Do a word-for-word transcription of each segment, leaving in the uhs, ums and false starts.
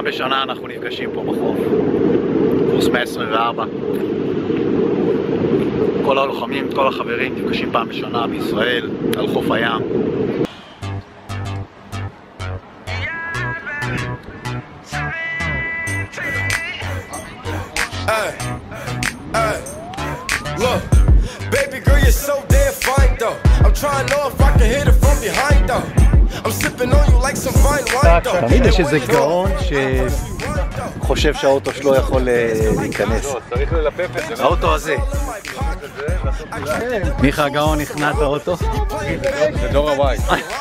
פעם בשנה אנחנו נפגשים פה בחוף, קורס מאה עשרים וארבע. כל הלוחמים, כל החברים נפגשים פעם בשנה בישראל על חוף הים. Hey, hey, look, baby girl, you're so damn fine though. I'm trying to know if I can hit it from behind though. I'm sipping on you like some fine wine though. תמיד יש איזה גאון שחושב שהאוטו שלו יכול להיכנס. צריך ללפף את זה. האוטו הזה. מיכה הגאון נכנע את האוטו. זה דור הוואי.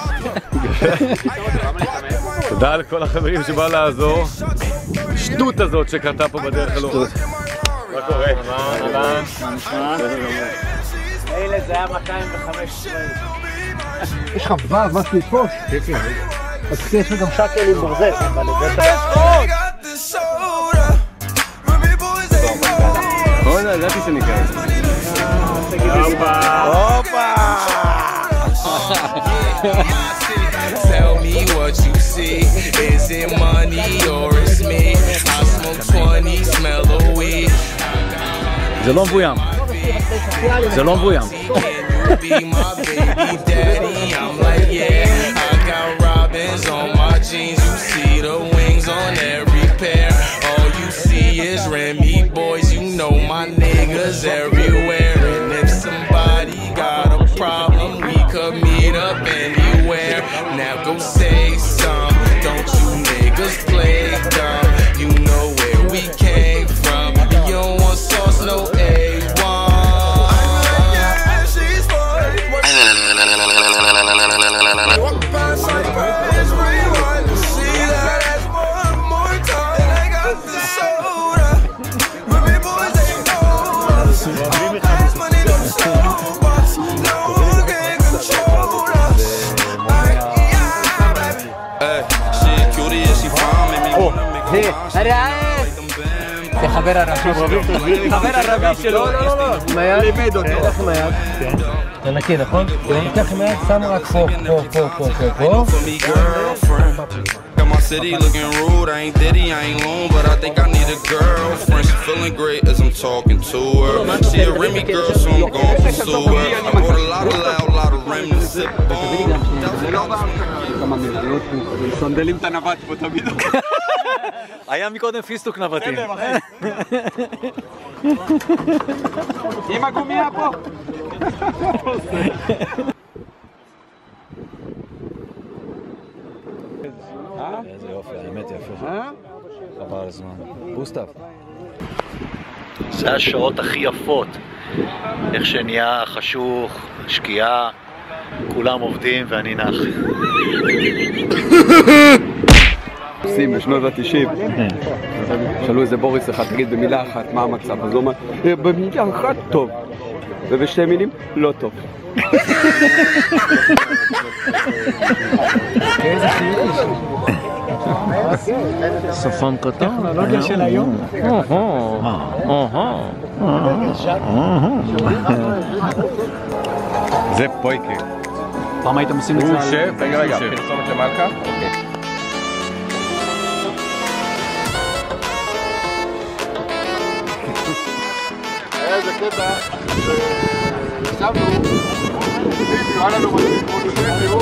תודה לכל החברים שבאו לעזור. שטות הזאת שקרתה פה בדרך הלוך. מה קורה? מה נשמע? אלה זה היה מאתיים וחמש עשרה. יש לך וו, משהו לתפוס? כן, כן. אז יש לי גם שקל עם ברזל, אבל זה אתה... אוי, ידעתי שניכנס. הופה! הופה! Tell me what you see. Is it money or it's me? I smoke twenty, smell the weed. זה לא מבוים. זה לא מבוים. Be my baby daddy. I'm like, yeah. I got robins on my jeans. You see the wings on every pair. All you see is Remy boys. You know my niggas everywhere. And if somebody got a problem, we could meet up anywhere. Now go say some. Don't you niggas play dumb. You know where we came from. You don't want sauce, no A one. Walk past sunrise, rewind and see that ass one more time. They got the soda, but me boys they know us. All fast money don't show us. No one can control us. Hey, she cutie and she fine, make me wanna make her הרי זה חבר ערבי שלו. חבר ערבי שלו. לא, לא, לא. עם היד? לימד אותו. איך עם היד? כן. זה נקי, נכון? זה ניקח עם היד, שם רק פה, פה, פה, פה, פה, פה. Got my city looking rude, I ain't Diddy, I ain't long, but I think I need a girlfriend. She feeling great as I'm talking to her. She a Remy girl, so I'm gon' pursue her. I bought a lot of loud, lot of Remy to sip on. כמה מנהלות פה, סונדלים את הנווט פה תמיד. היה מקודם פיסטוק נווטים. עם הגומיה פה. איזה יופי, האמת יפה. חבל על הזמן. גוסטב. זה השעות הכי יפות. איך שנהיה חשוך, שקיעה, כולם עובדים ואני נח. עושים בשנות ה-תשעים. שאלו איזה בוריס אחד, תגיד במילה אחת מה המצב. אז הוא אומר, במילה אחת טוב. ובשתי מילים, לא טוב. שפן קטן, הלוגיה של היום. זה פויקה. פעם הייתם עושים את זה? הוא שף, רגע רגע, פרסומת למלכה. היה איזה קטע שישבנו, היה לנו מספיק פרודוסנטים.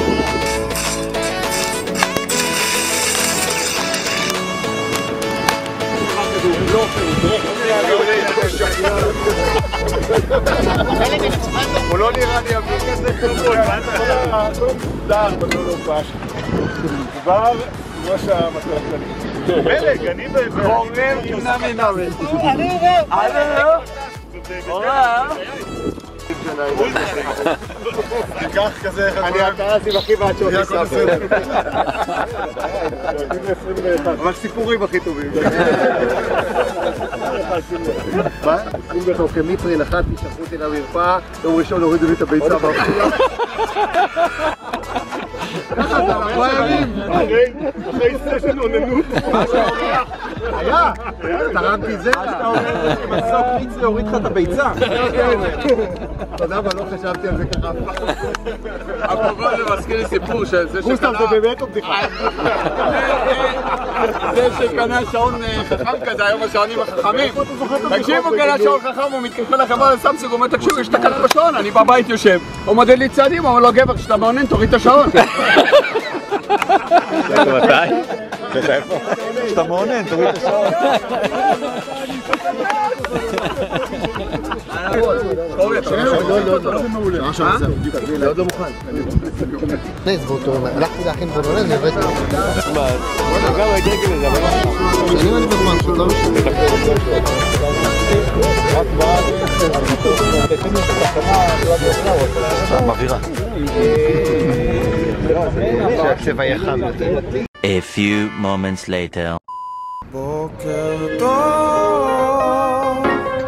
הוא לא נראה לי אביא כזה כלום, הכל מוסדר, בכל לא פש. כבר ראש המטרה שלי. מלך, אני חורם תמונה מנאמן. אני רב! אני רב! אורה! תיקח כזה אחד. אני הקראסים הכי בעד שאותי ספר. אבל סיפורים הכי טובים. מה? עשרים ואחת כמיטרי נחתי, שלחו אותי למרפאה, יום ראשון הורידו לי את הביצה באפשיה. ככה זה, ארבעה ימים. אחרי סשן עוננות. מה שאומר? היה, תרמתי את זה. אתה אומר מסוק מיץ להוריד לך את הביצה. אתה יודע מה, לא חשבתי על זה ככה. אפרופו זה מזכיר לי סיפור שזה שקנה... גוסטב, זה באמת או בדיחה? זה שקנה שעון חכם כזה, היום השעונים החכמים. תקשיבו, קנה שעון חכם, הוא מתקשר לחברה לסמסונג, הוא אומר, תקשיבו, יש תקלה בשעון, אני בבית יושב. הוא מודד לי צעדים, הוא אומר לו, גבר, כשאתה מעונן, תוריד את השעון. מתי? איפה? כשאתה מעונן, תוריד את השעון. זה עוד לא מוכן. הלכתי להכין בונולז, הבאתי לו. גם הגרגל הזה, אבל לא שנים אני בזמן, לא משנה. מבהירה. שהצבע יהיה חם יותר. A few moments later. בוקר טוב.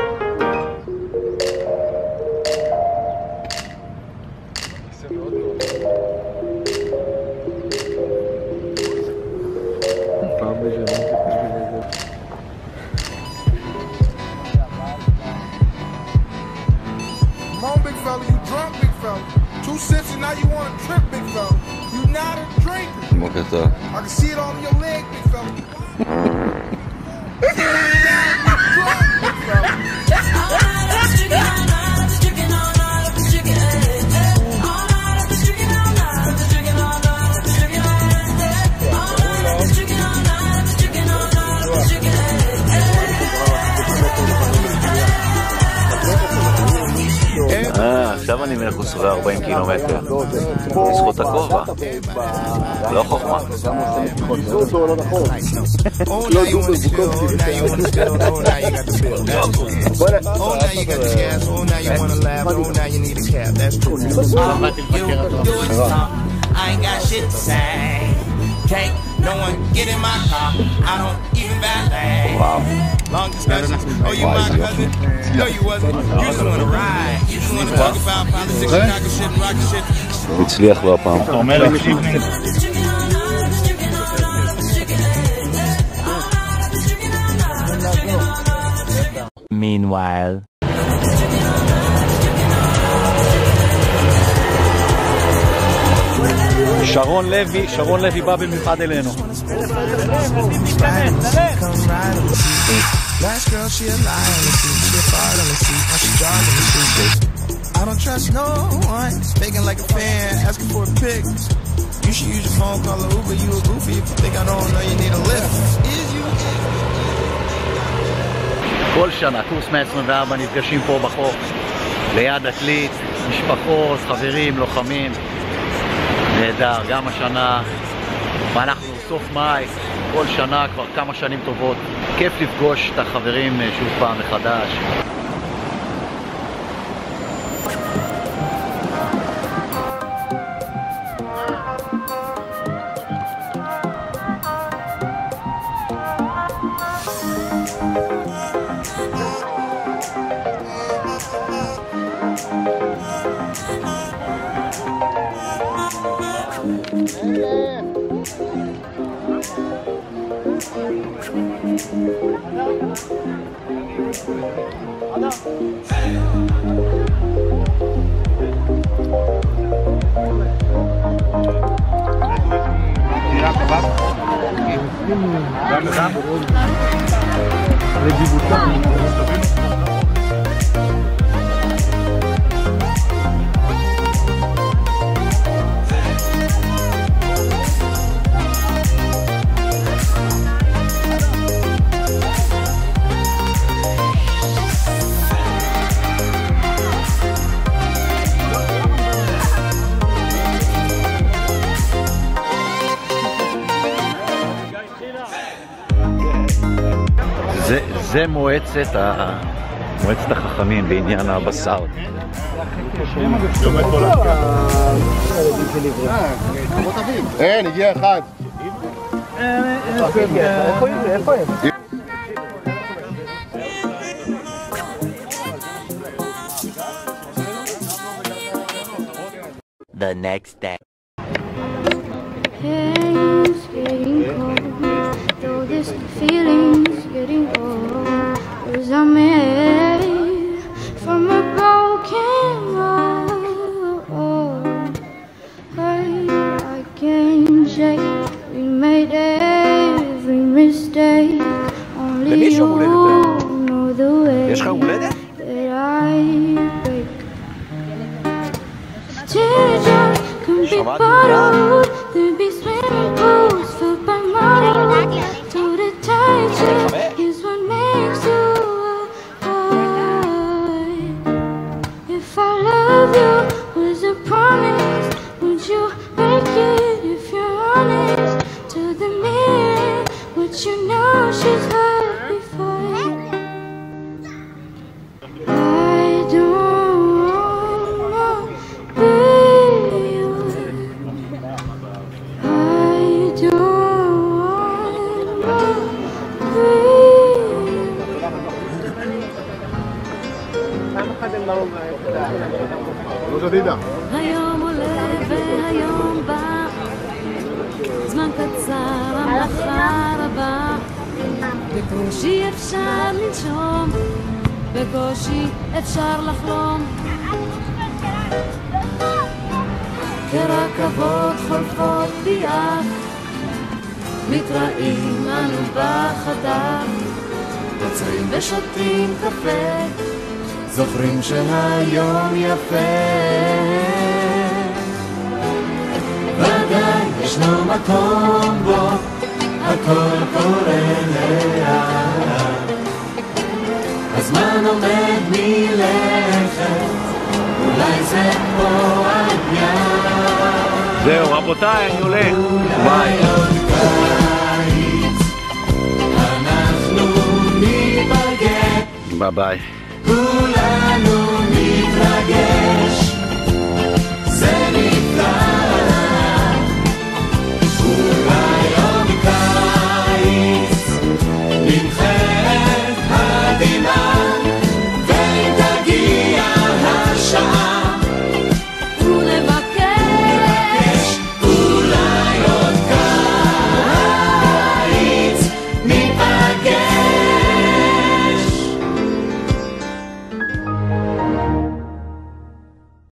Come on, big fella, you drunk, big fella. Two sips and now you want to trip, big fella. You not a drinker. בוקר טוב. I can see it on your leg, big fella. You drunk, big fella. אה, עכשיו אני מלך וסורי ארבעים קילומטר. בזכות הכובע. לא חוכמה. No one get in my car, I don't even valet. Wow. Long discussions, oh you my cousin, no you wasn't, you just wanna ride, you just wanna talk about politics, Chicago shit and rocket shit. הצליח לו הפעם. אתה אומר להקשיב לי. Meanwhile. שרון לוי, שרון לוי בא במיוחד אלינו. I don't trust no one, faking like a fan, asking for a pic. You should use your phone, call an Uber, you a goofy if you think I don't know you need a lift. Is you? כל שנה, קורס מאה עשרים וארבע, נפגשים פה בחוף, ליד עתלית, משפחות, חברים, לוחמים. נהדר, גם השנה, ואנחנו סוף מאי, כל שנה, כבר כמה שנים טובות. כיף לפגוש את החברים שוב פעם מחדש. זה, זה מועצת, ה... מועצת החכמים בעניין הבשר. אין, הגיע אחד. איפה הם? The next day. It's getting cold, though this feeling למי יש יום הולדת היום? יש לך יום הולדת? שמעתי היום עולה והיום בא, זמן קצר המלאכה רבה, בקושי אפשר לנשום, בקושי אפשר לחלום, כרכבות חולפות ביעף, מתראים אנו בחדר, יוצאים ושותים קפה, זוכרים שהיום יפה. ודאי ישנו מקום בו הכל קורה לאט, הזמן עומד מלכת, אולי זה פה העניין. זהו רבותיי, אני הולך, ביי. אנחנו ניפגש, ביי ביי. כולנו נתרגש.